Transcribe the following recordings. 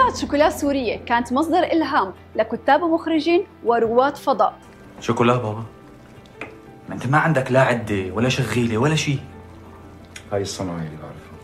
قطعة شوكولا سورية كانت مصدر إلهام لكتاب ومخرجين ورواد فضاء. شوكولا بابا؟ ما انت ما عندك لا عدة ولا شغيلة ولا شيء. هاي الصناعية اللي بعرفها.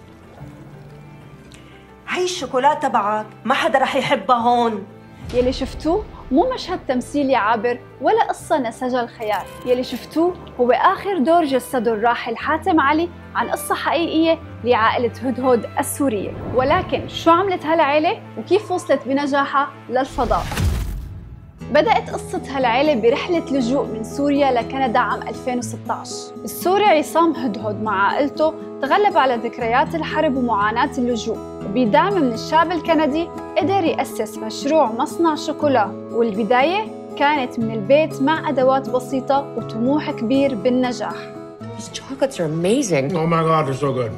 هاي الشوكولاتة تبعك ما حدا رح يحبها هون. يلي شفتوه مو مشهد تمثيلي عابر ولا قصة نسجها الخيال، يلي شفتوه هو آخر دور جسده الراحل حاتم علي عن قصة حقيقية لعائلة هدهد السورية. ولكن شو عملت هالعيلة وكيف وصلت بنجاحها للفضاء؟ بدأت قصة هالعيلة برحلة لجوء من سوريا لكندا عام 2016. السوري عصام هدهد مع عائلته تغلب على ذكريات الحرب ومعاناة اللجوء، وبدعم من الشعب الكندي قدر يأسس مشروع مصنع شوكولا، والبداية كانت من البيت مع أدوات بسيطة وطموح كبير بالنجاح. These chocolates are amazing. Oh my God, they're so good.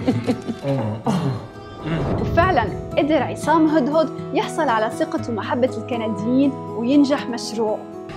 وفعلاً قدر عصام هدهد يحصل على ثقة ومحبة الكنديين وينجح مشروعه.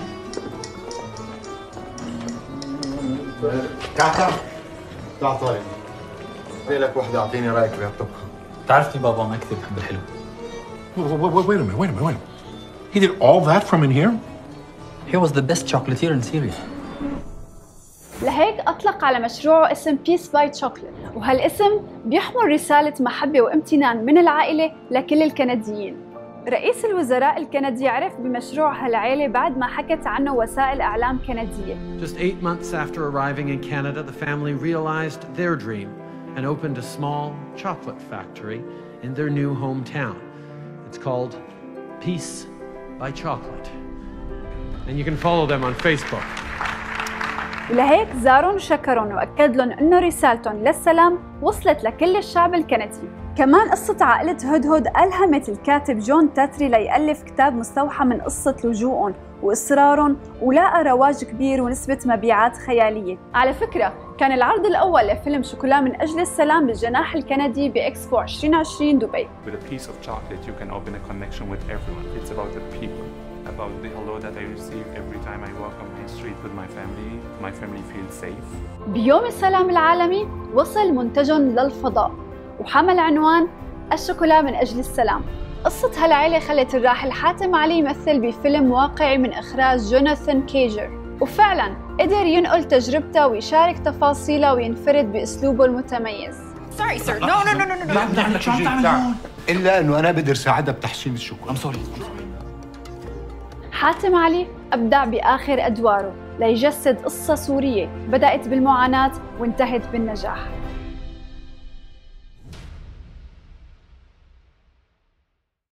تعال طيب. في لك وحدة أعطيني رأيك بهالطبخة. بتعرفني بابا ما كثير بحب الحلو. Wait a minute. He did all that from in here? He was the best chocolatier in Syria. لهيك أطلق على مشروعه اسم Peace by Chocolate، وهالاسم بيحمل رسالة محبة وامتنان من العائلة لكل الكنديين. رئيس الوزراء الكندي عرف بمشروع هالعيلة بعد ما حكت عنه وسائل إعلام كندية. Just 8 months after arriving in Canada, the family realized their dream and opened a small chocolate factory in their new hometown. It's called Peace by Chocolate. And you can follow them on Facebook. ولهيك زارهم وشكرهم وأكد لهم إنه رسالتهم للسلام وصلت لكل الشعب الكندي. كمان قصة عائلة هدهد ألهمت الكاتب جون تاتري ليألف كتاب مستوحى من قصة لجوءهم وإصرارهم، ولاقى رواج كبير ونسبة مبيعات خيالية. على فكرة كان العرض الأول لفيلم شوكولا من أجل السلام بالجناح الكندي بإكسبو 2020 دبي. With a piece of chocolate you can open a connection with everyone. It's about the people, about the hello that I receive every time I walk on my street with my family. My family feels safe. بيوم السلام العالمي وصل منتجهم للفضاء وحمل عنوان الشوكولا من أجل السلام. قصة هالعيلة خلت الراحل حاتم علي يمثل بفيلم واقعي من إخراج جوناثان كيجر، وفعلاً قدر ينقل تجربته ويشارك تفاصيله وينفرد بأسلوبه المتميز. Sorry, sir. No. شو عم تعمل هون؟ إلا إنه أنا بقدر ساعدها بتحسين الشوكولا. I'm sorry. حاتم علي أبدع بآخر أدواره ليجسد قصة سورية بدأت بالمعاناة وانتهت بالنجاح.